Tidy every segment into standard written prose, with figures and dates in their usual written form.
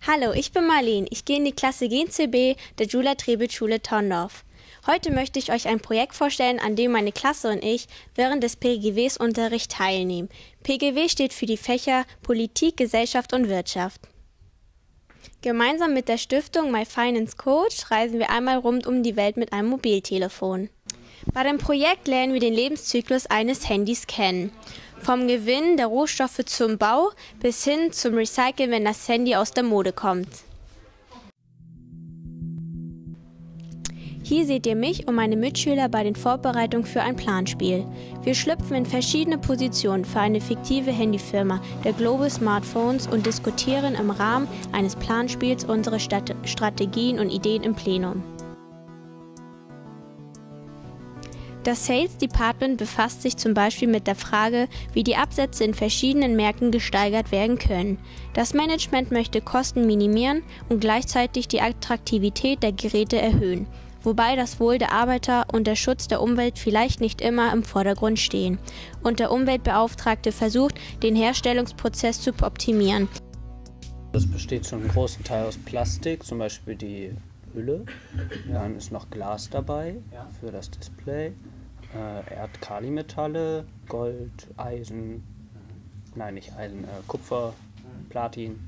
Hallo, ich bin Marleen. Ich gehe in die Klasse GCB der Gyula-Trebitz-Schule Thorndorf. Heute möchte ich euch ein Projekt vorstellen, an dem meine Klasse und ich während des PGW-Unterrichts teilnehmen. PGW steht für die Fächer Politik, Gesellschaft und Wirtschaft. Gemeinsam mit der Stiftung My Finance Coach reisen wir einmal rund um die Welt mit einem Mobiltelefon. Bei dem Projekt lernen wir den Lebenszyklus eines Handys kennen. Vom Gewinn der Rohstoffe zum Bau bis hin zum Recyceln, wenn das Handy aus der Mode kommt. Hier seht ihr mich und meine Mitschüler bei den Vorbereitungen für ein Planspiel. Wir schlüpfen in verschiedene Positionen für eine fiktive Handyfirma der Global Smartphones und diskutieren im Rahmen eines Planspiels unsere Strategien und Ideen im Plenum. Das Sales Department befasst sich zum Beispiel mit der Frage, wie die Absätze in verschiedenen Märkten gesteigert werden können. Das Management möchte Kosten minimieren und gleichzeitig die Attraktivität der Geräte erhöhen, wobei das Wohl der Arbeiter und der Schutz der Umwelt vielleicht nicht immer im Vordergrund stehen. Und der Umweltbeauftragte versucht, den Herstellungsprozess zu optimieren. Das besteht schon einen großen Teil aus Plastik, zum Beispiel die Hülle. Dann ist noch Glas dabei für das Display. Erdkalimetalle, Gold, Eisen, nein nicht Eisen, Kupfer, Platin.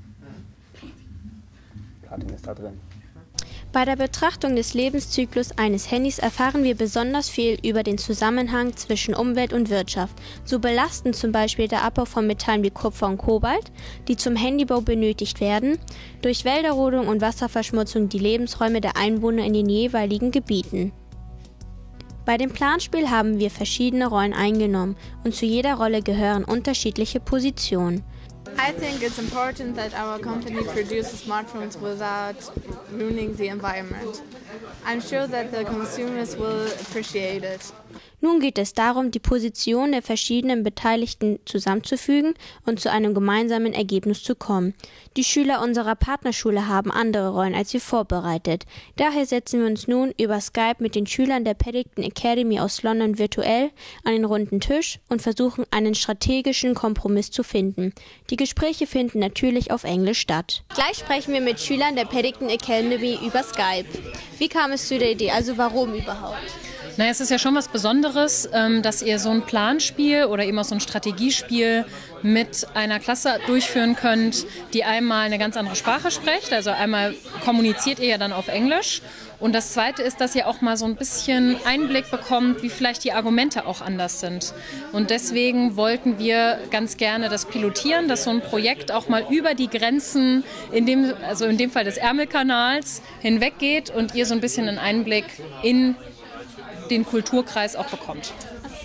Platin ist da drin. Bei der Betrachtung des Lebenszyklus eines Handys erfahren wir besonders viel über den Zusammenhang zwischen Umwelt und Wirtschaft. So belastend zum Beispiel der Abbau von Metallen wie Kupfer und Kobalt, die zum Handybau benötigt werden, durch Wälderrodung und Wasserverschmutzung die Lebensräume der Einwohner in den jeweiligen Gebieten. Bei dem Planspiel haben wir verschiedene Rollen eingenommen und zu jeder Rolle gehören unterschiedliche Positionen. I think it's important that our company produces smartphones without ruining the environment. I'm sure that the consumers will appreciate it. Nun geht es darum, die Positionen der verschiedenen Beteiligten zusammenzufügen und zu einem gemeinsamen Ergebnis zu kommen. Die Schüler unserer Partnerschule haben andere Rollen als wir vorbereitet. Daher setzen wir uns nun über Skype mit den Schülern der Paddington Academy aus London virtuell an den runden Tisch und versuchen, einen strategischen Kompromiss zu finden. Die Gespräche finden natürlich auf Englisch statt. Gleich sprechen wir mit Schülern der Paddington Academy über Skype. Wie kam es zu der Idee, also warum überhaupt? Na, es ist ja schon was Besonderes, dass ihr so ein Planspiel oder eben auch so ein Strategiespiel mit einer Klasse durchführen könnt, die einmal eine ganz andere Sprache spricht. Also einmal kommuniziert ihr ja dann auf Englisch. Und das Zweite ist, dass ihr auch mal so ein bisschen Einblick bekommt, wie vielleicht die Argumente auch anders sind. Und deswegen wollten wir ganz gerne das pilotieren, dass so ein Projekt auch mal über die Grenzen, in dem Fall des Ärmelkanals, hinweggeht und ihr so ein bisschen einen Einblick in den Kulturkreis auch bekommt.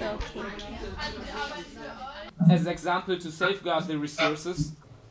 As an example to safeguard the resources.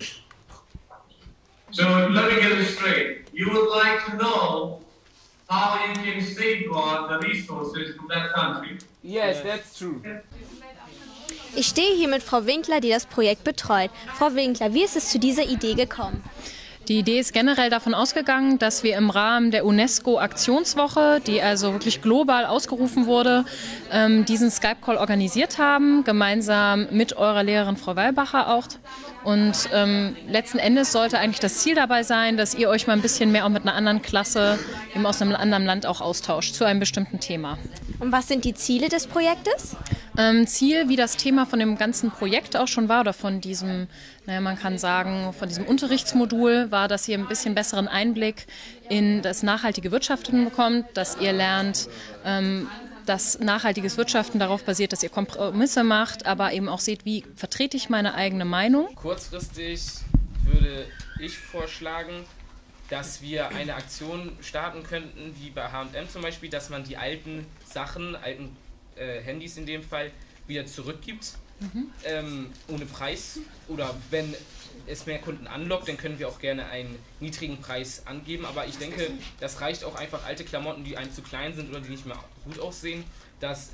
So let me get this straight. You would like to know how you can safeguard the resources from that country? Yes, that's true. Ich stehe hier mit Frau Winkler, die das Projekt betreut. Frau Winkler, wie ist es zu dieser Idee gekommen? Die Idee ist generell davon ausgegangen, dass wir im Rahmen der UNESCO-Aktionswoche, die also wirklich global ausgerufen wurde, diesen Skype-Call organisiert haben, gemeinsam mit eurer Lehrerin Frau Weilbacher auch. Und letzten Endes sollte eigentlich das Ziel dabei sein, dass ihr euch mal ein bisschen mehr auch mit einer anderen Klasse eben aus einem anderen Land auch austauscht zu einem bestimmten Thema. Und was sind die Ziele des Projektes? Ziel, wie das Thema von dem ganzen Projekt auch schon war oder von diesem, man kann sagen, von diesem Unterrichtsmodul war, dass ihr ein bisschen besseren Einblick in das nachhaltige Wirtschaften bekommt, dass ihr lernt, dass nachhaltiges Wirtschaften darauf basiert, dass ihr Kompromisse macht, aber eben auch seht, wie vertrete ich meine eigene Meinung. Kurzfristig würde ich vorschlagen, dass wir eine Aktion starten könnten, wie bei H&M zum Beispiel, dass man die alten Sachen, Handys in dem Fall, wieder zurückgibt, ohne Preis. Oder wenn es mehr Kunden anlockt, dann können wir auch gerne einen niedrigen Preis angeben. Aber ich denke, das reicht auch einfach, alte Klamotten, die einem zu klein sind oder die nicht mehr gut aussehen, dass,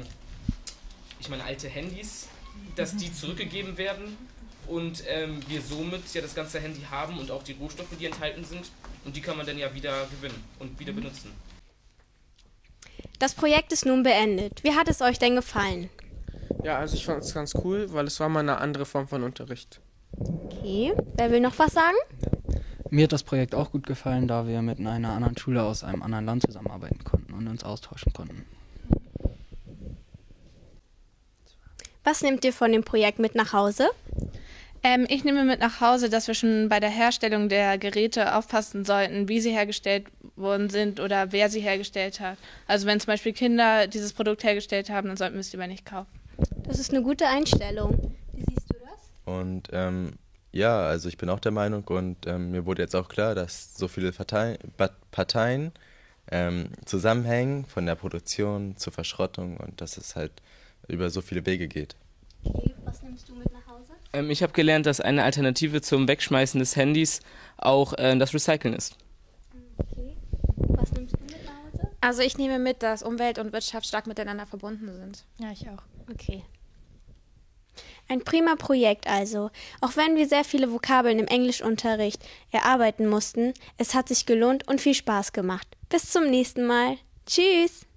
alte Handys, dass die zurückgegeben werden und wir somit ja das ganze Handy haben und auch die Rohstoffe, die enthalten sind. Und die kann man dann ja wieder gewinnen und wieder benutzen. Das Projekt ist nun beendet. Wie hat es euch denn gefallen? Ja, also ich fand es ganz cool, weil es war mal eine andere Form von Unterricht. Okay, wer will noch was sagen? Mir hat das Projekt auch gut gefallen, da wir mit einer anderen Schule aus einem anderen Land zusammenarbeiten konnten und uns austauschen konnten. Was nehmt ihr von dem Projekt mit nach Hause? Ich nehme mit nach Hause, dass wir schon bei der Herstellung der Geräte aufpassen sollten, wie sie hergestellt worden sind oder wer sie hergestellt hat. Also wenn zum Beispiel Kinder dieses Produkt hergestellt haben, dann sollten wir es lieber nicht kaufen. Das ist eine gute Einstellung. Wie siehst du das? Und ja, also ich bin auch der Meinung und mir wurde jetzt auch klar, dass so viele Parteien zusammenhängen, von der Produktion zur Verschrottung und dass es halt über so viele Wege geht. Okay, was nimmst du mit nach Hause? Ich habe gelernt, dass eine Alternative zum Wegschmeißen des Handys auch das Recyceln ist. Okay, was nimmst du mit nach Hause? Also ich nehme mit, dass Umwelt und Wirtschaft stark miteinander verbunden sind. Ja, ich auch. Okay. Ein prima Projekt also. Auch wenn wir sehr viele Vokabeln im Englischunterricht erarbeiten mussten, es hat sich gelohnt und viel Spaß gemacht. Bis zum nächsten Mal. Tschüss!